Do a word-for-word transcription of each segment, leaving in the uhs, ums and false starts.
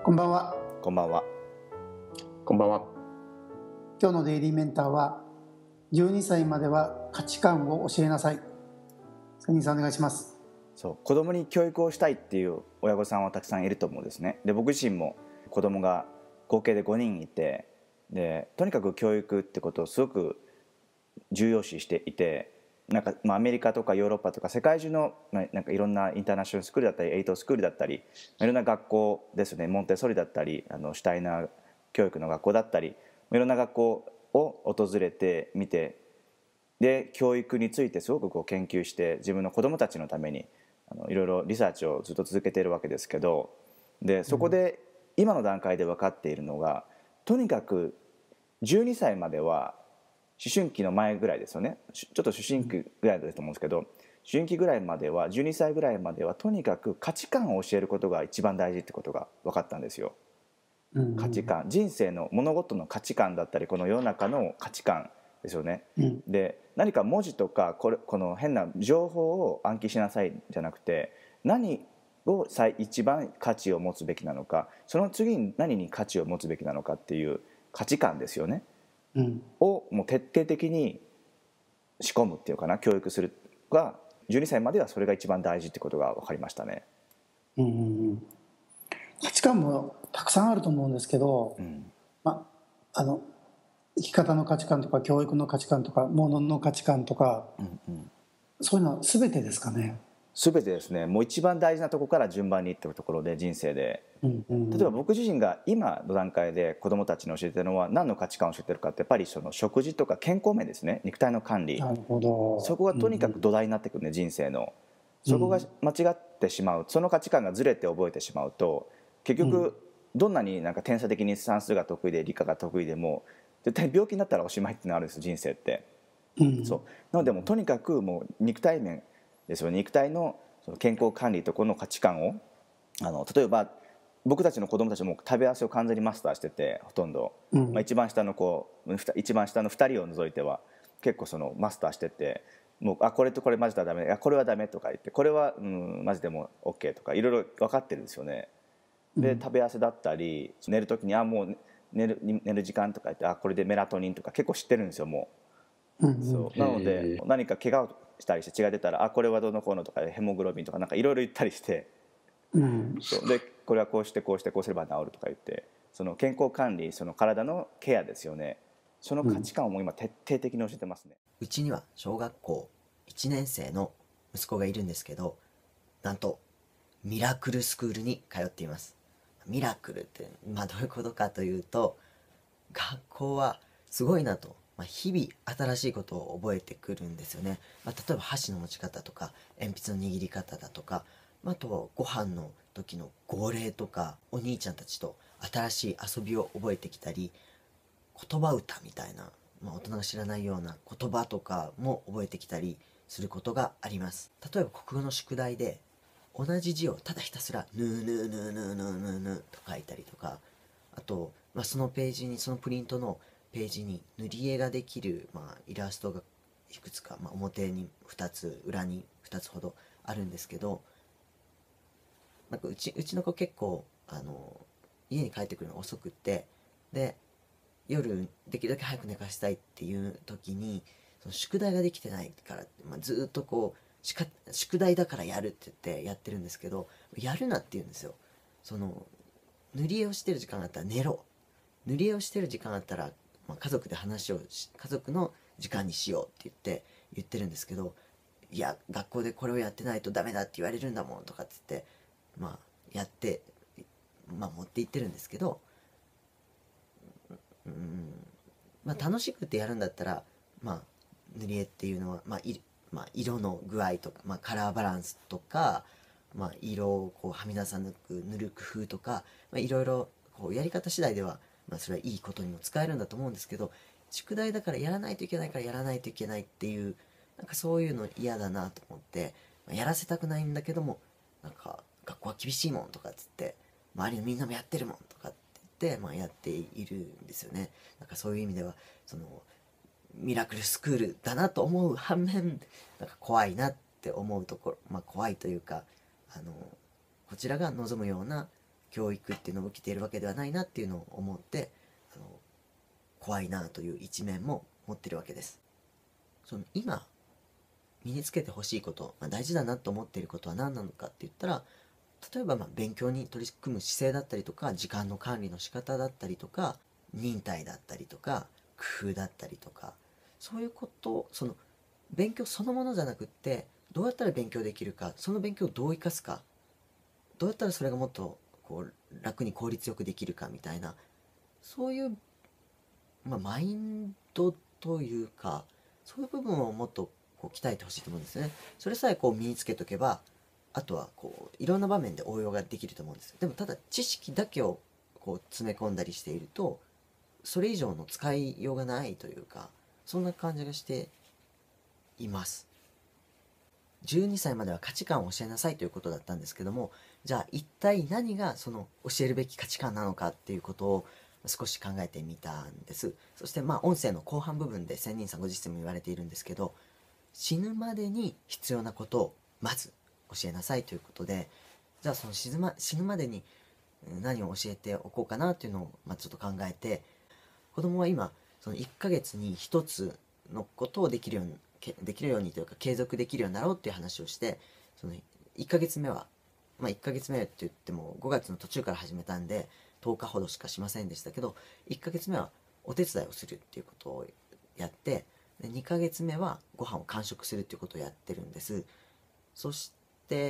こんばんは。 こんばんは。 こんばんは。 今日のデイリーメンターはじゅうにさいまでは価値観を教えなさい。千人さんお願いします。 そう子供に教育をしたいっていう親御さんはたくさんいると思うんですね。で僕自身も子供が合計でごにんいて、でとにかく教育ってことをすごく重要視していて、なんか、まあ、アメリカとかヨーロッパとか世界中の、まあ、なんかいろんなインターナショナルスクールだったりエイトスクールだったり、いろんな学校ですね、モンテッソリだったりあのシュタイナー教育の学校だったり、いろんな学校を訪れてみて、で教育についてすごくこう研究して自分の子どもたちのためにあのいろいろリサーチをずっと続けているわけですけど、でそこで今の段階で分かっているのが、とにかくじゅうにさいまでは思春期の前ぐらいですよね。ちょっと思春期ぐらいだと思うんですけど、思春期ぐらいまではじゅうにさいぐらいまではとにかく価値観を教えることが一番大事ってことが分かったんですよ。価値観、人生の物事の価値観だったりこの世の中の価値観ですよね。で何か文字とかこれこの変な情報を暗記しなさいじゃなくて、何を一番価値を持つべきなのか、その次に何に価値を持つべきなのかっていう価値観ですよね、うん、をもう徹底的に仕込むっていうかな、教育するがじゅうにさいまではそれが一番大事ってことが分かりましたね。 うんうんうん、価値観もたくさんあると思うんですけど、うんま、あの生き方の価値観とか教育の価値観とか物の価値観とか、うんうん、そういうのは全てですかね。 全てですね。もう一番大事なところから順番にいっていくところで、人生で、うんうんうん、例えば僕自身が今の段階で子どもたちに教えてるのは何の価値観を教えてるかって、やっぱりその食事とか健康面ですね。肉体の管理、 なるほど。 そこがとにかく土台になってくるね、人生の。そこが間違ってしまう、その価値観がずれて覚えてしまうと、結局どんなになんか天才的に算数が得意で理科が得意でも絶対病気になったらおしまいってのあるんです、人生って、うん、そうなのでもうとにかくもう肉体面ですよ。肉体のその健康管理とこの価値観を、あの例えば僕たちの子供たちも食べ合わせを完全にマスターしてて、ほとんど、うん、まあ、一番下の子一番下のふたりを除いては結構そのマスターしてて、もうあこれとこれ混ぜたらダメ、あこれはダメとか言って、これは、うん、混ぜても OK とかいろいろ分かってるんですよね。で、うん、食べ合わせだったり寝る時にあもう寝る、寝る時間とか言って、あこれでメラトニンとか結構知ってるんですよ、もう、うんうん、そうなので何か怪我をしたりして血が出たら、あこれはどうのこうのとかヘモグロビンとかなんかいろいろ言ったりして、うん、そうでこれはこうしてこうしてこうすれば治るとか言って、その健康管理、その体のケアですよね。その価値観をもう今徹底的に教えてますね。 うちには小学校いちねん生の息子がいるんですけど、なんとミラクルスクールに通っています。ミラクルって、まあ、どういうことかというと、学校はすごいなと、まあ、日々新しいことを覚えてくるんですよね。まあ、例えば箸の持ち方とか鉛筆の握り方だとか、あとはご飯の時の号令とか、お兄ちゃんたちと新しい遊びを覚えてきたり、言葉歌みたいな、まあ、大人が知らないような言葉とかも覚えてきたりすることがあります。例えば国語の宿題で同じ字をただひたすらヌーヌーヌーヌーヌーヌーヌーと書いたりとか、あと、まあ、そのページにそのプリントのページに塗り絵ができる、まあ、イラストがいくつか、まあ、表にふたつ裏にふたつほどあるんですけど、なんかうちうちの子結構あの家に帰ってくるの遅くって、で夜できるだけ早く寝かしたいっていう時に、その宿題ができてないから、まあ、ずっとこう宿題だからやるって言ってやってるんですけど、やるなって言うんですよ。その塗り絵をしてる時間があったら寝ろ、塗り絵をしてる時間があったら、まあ、家族で話をし家族の時間にしようって言って言ってるんですけど、いや学校でこれをやってないとダメだって言われるんだもんとかって言って、まあやって、まあ、持っていってるんですけど、うん、まあ楽しくてやるんだったら、まあ塗り絵っていうのは、まあいまあ、色の具合とか、まあ、カラーバランスとか、まあ、色をこうはみ出さなく塗る工夫とか、まあ、いろいろこうやり方次第では、まあ、それはいいことにも使えるんだと思うんですけど、宿題だからやらないといけないからやらないといけないっていう、なんかそういうの嫌だなと思って、まあ、やらせたくないんだけども、なんか学校は厳しいもんとかっつって、周りのみんなもやってるもんとかって言って、まあ、やっているんですよね。なんかそういう意味ではそのミラクルスクールだなと思う反面、なんか怖いなって思うところ、まあ怖いというか、あのこちらが望むような教育っていうのを受けているわけではないなっていうのを思って、あの怖いなという一面も持ってるわけです。その今身につけてほしいこと、まあ、大事だなと思っていることは何なのかって言ったら、例えばまあ勉強に取り組む姿勢だったりとか、時間の管理の仕方だったりとか、忍耐だったりとか、工夫だったりとか、そういうことを、その勉強そのものじゃなくって、どうやったら勉強できるか、その勉強をどう生かすか、どうやったらそれがもっとこう楽に効率よくできるかみたいな、そういう、まあ、マインドというか、そういう部分をもっとこう鍛えてほしいと思うんですね。それさえこう身につけとけば、あとはこういろんな場面で応用ができると思うんですよ。でもただ知識だけをこう詰め込んだりしていると、それ以上の使いようがないというか、そんな感じがしています。じゅうにさいまでは価値観を教えなさいということだったんですけども、じゃあ一体何がその教えるべき価値観なのかっていうことを少し考えてみたんです。そしてまあ音声の後半部分で仙人さんご自身も言われているんですけど、死ぬまでに必要なことをまず教えなさいということで、じゃあその死ぬま、死ぬまでに何を教えておこうかなっていうのをまあちょっと考えて、子供は今そのいっかげつにひとつのことをできるようにできるようにというか継続できるようになろうっていう話をして、そのいっかげつめは、まあ、いっかげつめって言ってもごがつの途中から始めたんでとおかほどしかしませんでしたけど、いっかげつめはお手伝いをするっていうことをやって、でにかげつめはご飯を完食するっていうことをやってるんです。そして、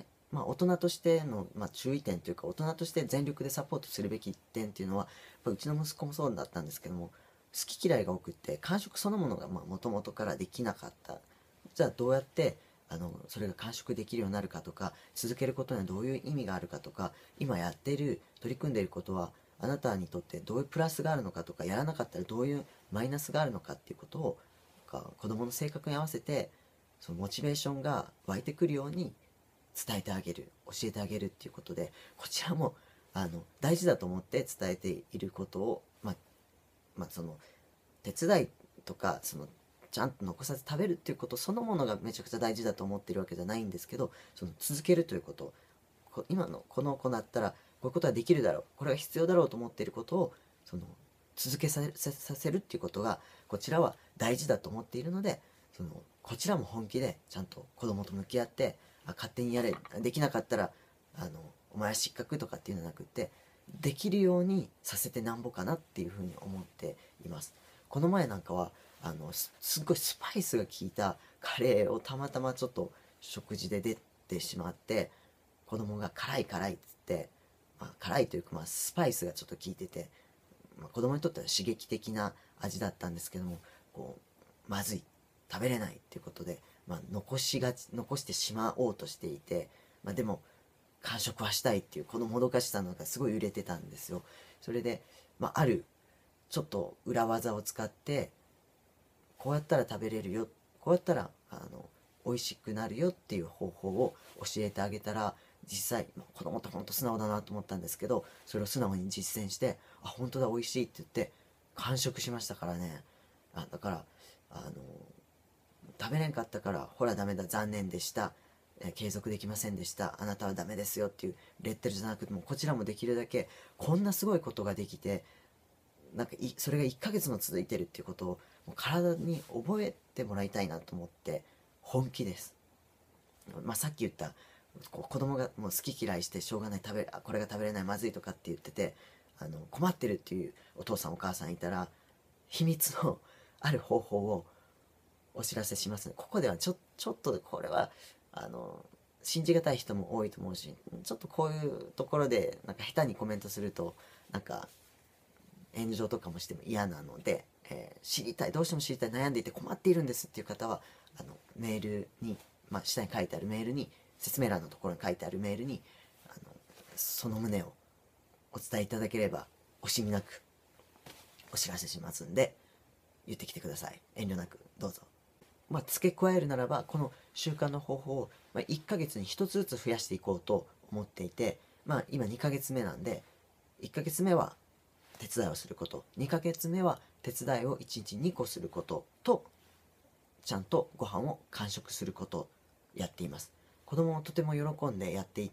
まあ、大人としての、まあ、注意点というか、大人として全力でサポートするべき点っていうのは、やっぱうちの息子もそうだったんですけども、好き嫌いが多くって完食そのものがもともとからできなかった。じゃあどうやってあのそれが完食できるようになるかとか、続けることにはどういう意味があるかとか、今やっている取り組んでいることはあなたにとってどういうプラスがあるのかとか、やらなかったらどういうマイナスがあるのかっていうことを子供の性格に合わせてそのモチベーションが湧いてくるように伝えてあげる、教えてあげるっていうことで、こちらもあの大事だと思って伝えていることを、まあまあ、その手伝いとかそのちゃんと残さず食べるっていうことそのものがめちゃくちゃ大事だと思ってるわけじゃないんですけど、その続けるということ、今のこの子だったらこういうことはできるだろう、これが必要だろうと思っていることをその続けさせさせるっていうことがこちらは大事だと思っているので、そのこちらも本気でちゃんと子供と向き合って、あ勝手にやれ、できなかったらあのお前は失格とかっていうのじゃなくて、できるようにさせてなんぼかなっていうふうに思っています。この前なんかはあの す, すっごいスパイスが効いたカレーをたまたまちょっと食事で出てしまって、子供が辛い辛いっつって、まあ、辛いというか、まあ、スパイスがちょっと効いてて、まあ、子供にとっては刺激的な味だったんですけども、こうまずい、食べれないっていうことで、まあ、残しがち残してしまおうとしていて、まあ、でも完食はしたいっていうこのもどかしさのがすごい揺れてたんですよ。それで、まあ、あるちょっと裏技を使って、こうやったら食べれるよ、こうやったらあの美味しくなるよっていう方法を教えてあげたら、実際子供って本当素直だなと思ったんですけど、それを素直に実践して、あ本当だ美味しいって言って完食しましたからね。あだからあの食べれんかったからほらダメだ残念でした、え継続できませんでした、あなたはダメですよっていうレッテルじゃなくて、もこちらもできるだけこんなすごいことができて、なんかいそれがいっかげつも続いてるっていうことをもう体に覚えてもらいたいなと思って本気です。まあ、さっき言ったこう子供がもう好き嫌いしてしょうがない、食べこれが食べれない、まずいとかって言ってて、あの困ってるっていうお父さんお母さんいたら、秘密のある方法をお知らせしますね。ここではちょちょっとこれはあの信じがたい人も多いと思うし、ちょっとこういうところでなんか下手にコメントするとなんか炎上とかもしても嫌なので、えー、知りたい、どうしても知りたい、悩んでいて困っているんですっていう方はあのメールに、まあ、下に書いてあるメールに、説明欄のところに書いてあるメールにあのその旨をお伝えいただければ惜しみなくお知らせしますんで、言ってきてください。遠慮なくどうぞ。まあ、付け加えるならばこの習慣の方法を、まあ、いっかげつにひとつずつ増やしていこうと思っていて、まあ、今にかげつめなんで、いっかげつめは手伝いをすること、にかげつめは手伝いをいちにちにこすることと、ちゃんとご飯を完食することをやっています。子供もとても喜んでやっていて、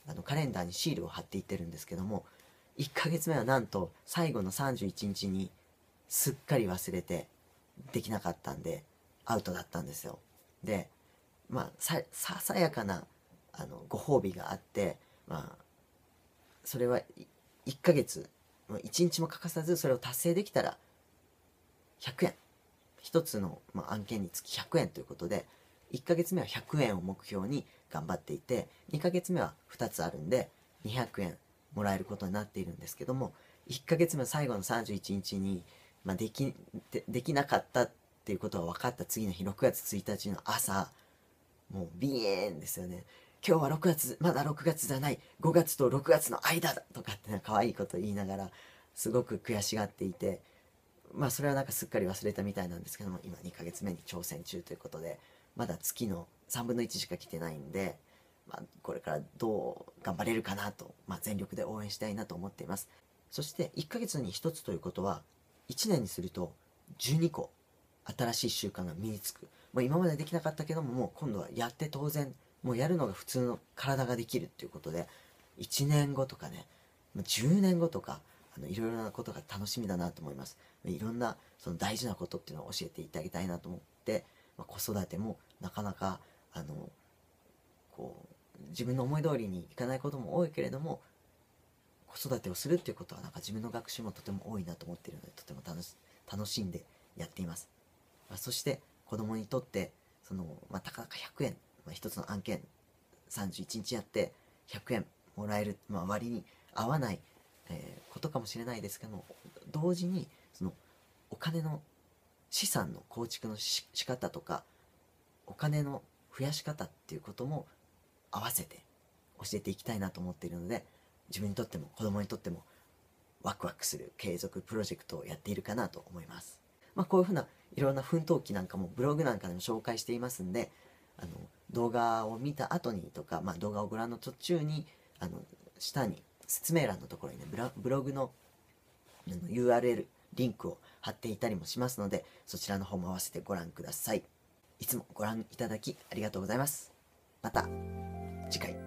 あのカレンダーにシールを貼っていってるんですけども、いっかげつめはなんと最後のさんじゅういちにちにすっかり忘れてできなかったんでアウトだったんですよ。でまあさささやかなあのご褒美があって、まあそれはいっかげついちにちも欠かさずそれを達成できたらひゃくえん、一つの、まあ、案件につきひゃくえんということで、いっかげつめはひゃくえんを目標に頑張っていて、にかげつめはふたつあるんでにひゃくえんもらえることになっているんですけども、いっかげつめ最後のさんじゅういちにちに、まあ、できで、できなかったっていうことが分かった次の日ろくがつついたちの朝、もうビエーンですよね。今日はろくがつ、まだろくがつじゃない、ごがつとろくがつの間だとかってね、可愛いこと言いながらすごく悔しがっていて、まあそれはなんかすっかり忘れたみたいなんですけども、今にかげつめに挑戦中ということで、まだ月のさんぶんのいちしか来てないんで、まあ、これからどう頑張れるかなと、まあ、全力で応援したいなと思っています。そしていっかげつにひとつということはいちねんにするとじゅうにこ新しい習慣が身につく。もう今までできなかったけども、もう今度はやって当然、もうやるのが普通の体ができるっていうことで、いちねんごとかね、じゅうねんごとか、あのいろいろなことが楽しみだなと思います。いろんなその大事なことっていうのを教えていただきたいなと思って、まあ、子育てもなかなかあのこう自分の思い通りにいかないことも多いけれども、子育てをするっていうことはなんか自分の学習もとても多いなと思っているので、とても楽し楽しんでやっています。まあ、そして子供にとってその、まあ、たかだかひゃくえん、まあ、一つの案件さんじゅういちにちやってひゃくえんもらえる、まあ、割に合わない、えーことかもしれないですけども、同時にそのお金の資産の構築のし仕方とかお金の増やし方っていうことも合わせて教えていきたいなと思っているので、自分にとっても子供にとってもワクワクする継続プロジェクトをやっているかなと思います。まあ、こういうふうないろんな奮闘記なんかもブログなんかでも紹介していますんで、あの動画を見た後にとか、まあ、動画をご覧の途中にあの下に説明欄のところにねブラブログの ユーアールエル リンクを貼っていたりもしますので、そちらの方も合わせてご覧ください。いつもご覧いただきありがとうございます。また次回。